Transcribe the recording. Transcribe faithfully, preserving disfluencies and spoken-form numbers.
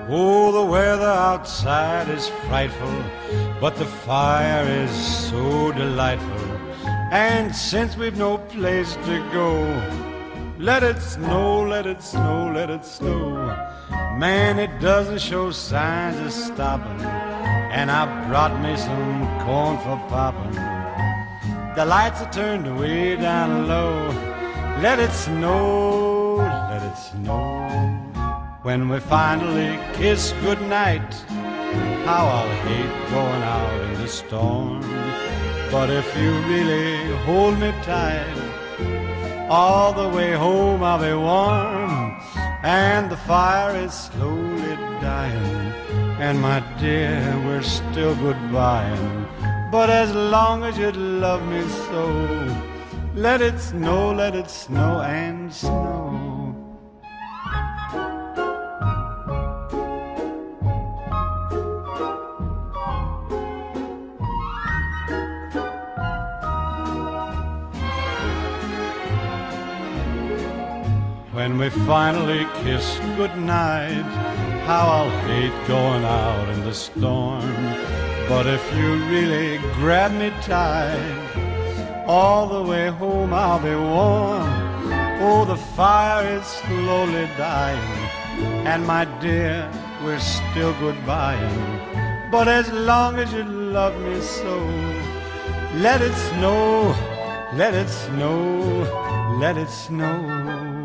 Oh, the weather outside is frightful, but the fire is so delightful. And since we've no place to go, let it snow, let it snow, let it snow. Man, it doesn't show signs of stopping, and I brought me some corn for popping. The lights are turned way down low. Let it snow, let it snow. When we finally kiss goodnight, how I'll hate going out in the storm. But if you really hold me tight, all the way home I'll be warm. And the fire is slowly dying, and my dear, we're still goodbying. But as long as you love me so, let it snow, let it snow and snow. When we finally kiss goodnight, how I'll hate going out in the storm. But if you really grab me tight, all the way home I'll be warm. Oh, the fire is slowly dying, and my dear, we're still goodbying. But as long as you love me so, let it snow, let it snow, let it snow.